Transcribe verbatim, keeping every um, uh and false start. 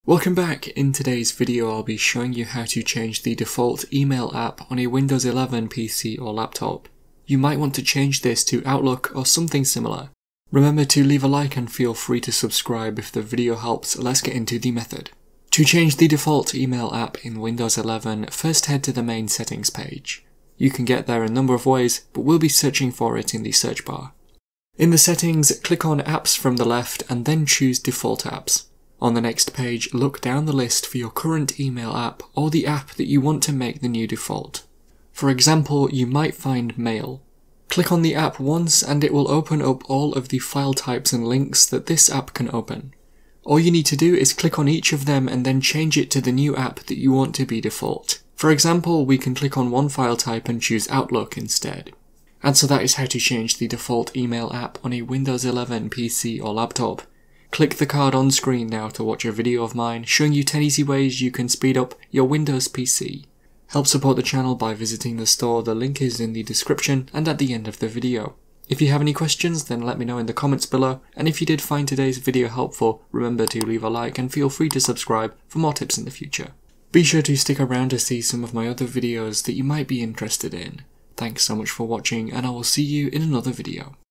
Welcome back. In today's video I'll be showing you how to change the default email app on a Windows eleven P C or laptop. You might want to change this to Outlook or something similar. Remember to leave a like and feel free to subscribe if the video helps. Let's get into the method. To change the default email app in Windows eleven, first head to the main settings page. You can get there a number of ways, but we'll be searching for it in the search bar. In the settings, click on Apps from the left and then choose Default Apps. On the next page, look down the list for your current email app or the app that you want to make the new default. For example, you might find Mail. Click on the app once and it will open up all of the file types and links that this app can open. All you need to do is click on each of them and then change it to the new app that you want to be default. For example, we can click on one file type and choose Outlook instead. And so that is how to change the default email app on a Windows eleven P C or laptop. Click the card on screen now to watch a video of mine showing you ten easy ways you can speed up your Windows P C. Help support the channel by visiting the store, the link is in the description and at the end of the video. If you have any questions then let me know in the comments below, and if you did find today's video helpful, remember to leave a like and feel free to subscribe for more tips in the future. Be sure to stick around to see some of my other videos that you might be interested in. Thanks so much for watching and I will see you in another video.